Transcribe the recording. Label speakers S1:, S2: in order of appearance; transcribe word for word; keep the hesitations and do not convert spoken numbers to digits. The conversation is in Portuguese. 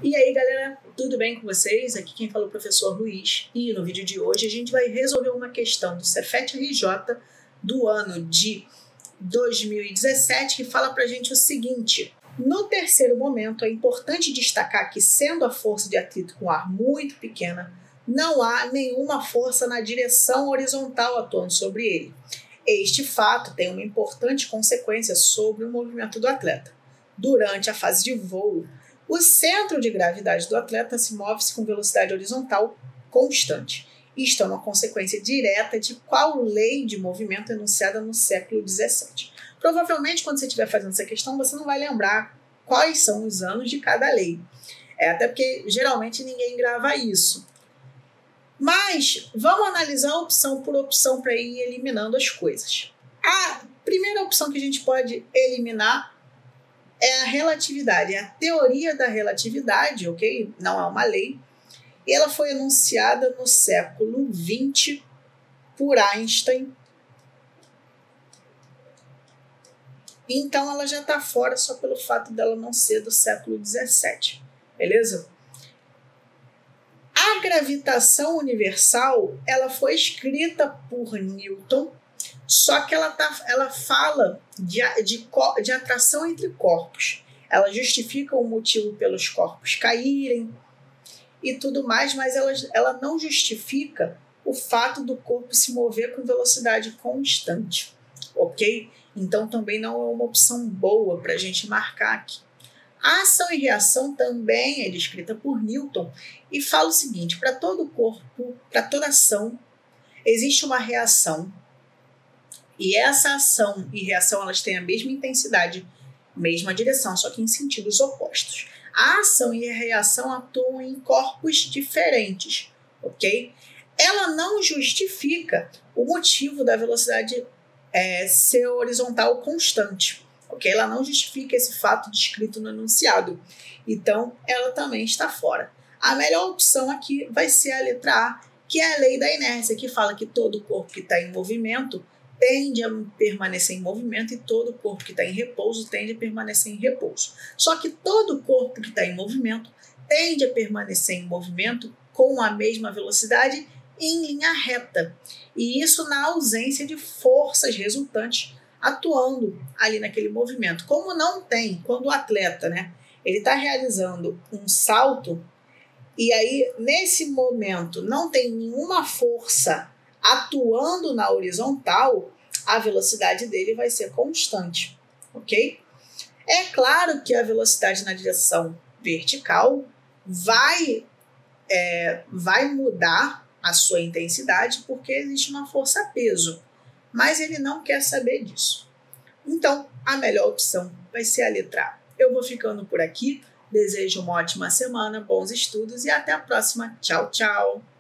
S1: E aí, galera, tudo bem com vocês? Aqui quem fala é o professor Luiz e no vídeo de hoje a gente vai resolver uma questão do Cefet R J do ano de dois mil e dezessete que fala pra gente o seguinte: no terceiro momento é importante destacar que, sendo a força de atrito com ar muito pequena, não há nenhuma força na direção horizontal atuando sobre ele. Este fato tem uma importante consequência sobre o movimento do atleta. Durante a fase de voo, o centro de gravidade do atleta se move-se com velocidade horizontal constante. Isto é uma consequência direta de qual lei de movimento enunciada no século dezessete. Provavelmente, quando você estiver fazendo essa questão, você não vai lembrar quais são os anos de cada lei. É, até porque, geralmente, ninguém grava isso. Mas, vamos analisar opção por opção para ir eliminando as coisas. A primeira opção que a gente pode eliminar é a relatividade, é a teoria da relatividade, ok? Não é uma lei. E ela foi enunciada no século vinte por Einstein. Então ela já está fora só pelo fato dela não ser do século dezessete, beleza? A gravitação universal, ela foi escrita por Newton, só que ela, tá, ela fala de, de, de atração entre corpos. Ela justifica o motivo pelos corpos caírem e tudo mais, mas ela, ela não justifica o fato do corpo se mover com velocidade constante, ok? Então também não é uma opção boa para a gente marcar aqui. A ação e reação também é descrita por Newton e fala o seguinte: para todo corpo, para toda ação, existe uma reação. E essa ação e reação, elas têm a mesma intensidade, mesma direção, só que em sentidos opostos. A ação e a reação atuam em corpos diferentes, ok? Ela não justifica o motivo da velocidade é, ser horizontal constante, ok? Ela não justifica esse fato descrito no enunciado. Então, ela também está fora. A melhor opção aqui vai ser a letra A, que é a lei da inércia, que fala que todo corpo que está em movimento tende a permanecer em movimento e todo corpo que está em repouso tende a permanecer em repouso. Só que todo corpo que está em movimento tende a permanecer em movimento com a mesma velocidade em linha reta. E isso na ausência de forças resultantes atuando ali naquele movimento. Como não tem, quando o atleta, né, ele está realizando um salto e aí nesse momento não tem nenhuma força atuando na horizontal, a velocidade dele vai ser constante, ok? É claro que a velocidade na direção vertical vai, é, vai mudar a sua intensidade porque existe uma força-peso, mas ele não quer saber disso. Então, a melhor opção vai ser a letra A. Eu vou ficando por aqui, desejo uma ótima semana, bons estudos e até a próxima. Tchau, tchau!